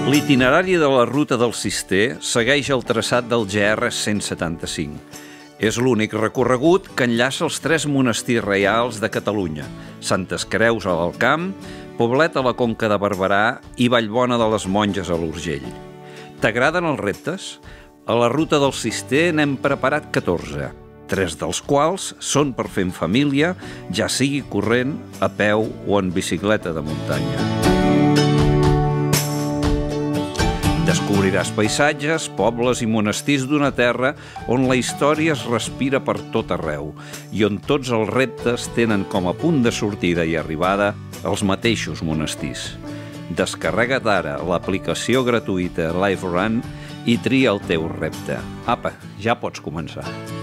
L'itinerari de la ruta del Cister segueix el traçat del GR 175. És l'únic recorregut que enllaça els 3 monestirs reials de Catalunya: Santes Creus a l'Alt Camp, Poblet a la Conca de Barberà i Vallbona de les Monges a l'Urgell. T'agraden els reptes? A la ruta del Cister n'hem preparat 14, 3 dels quals són per fer en família, ja sigui corrent, a peu o en bicicleta de muntanya. Descobriràs paisatges, pobles i monestirs d'una terra on la història es respira per tot arreu i on tots els reptes tenen com a punt de sortida i arribada els mateixos monestirs. Descarrega't ara l'aplicació gratuïta LiveRun i tria el teu repte. Apa, ja pots començar.